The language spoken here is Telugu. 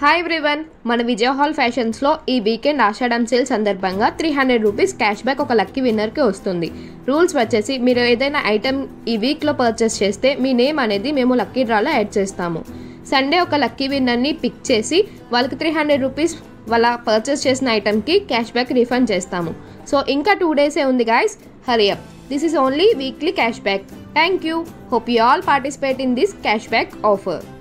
హాయ్ ఎవ్రీవన్, మన విజయ హాల్ ఫ్యాషన్స్లో ఈ వీకెండ్ ఆషాఢం సేల్ సందర్భంగా 300 రూపీస్ క్యాష్ బ్యాక్ ఒక లక్కీ విన్నర్కి వస్తుంది. రూల్స్ వచ్చేసి మీరు ఏదైనా ఐటెం ఈ వీక్లో పర్చేస్ చేస్తే మీ నేమ్ అనేది మేము లక్కీ డ్రాలో యాడ్ చేస్తాము. సండే ఒక లక్కీ విన్నర్ని పిక్ చేసి వాళ్ళకి 300 రూపీస్ వాళ్ళ పర్చేస్ చేసిన ఐటెంకి క్యాష్ బ్యాక్ రిఫండ్ చేస్తాము. సో ఇంకా 2 డేసే ఉంది guys, hurry up. This is only weekly cash back. Thank you. Hope you all participate in this cash back offer.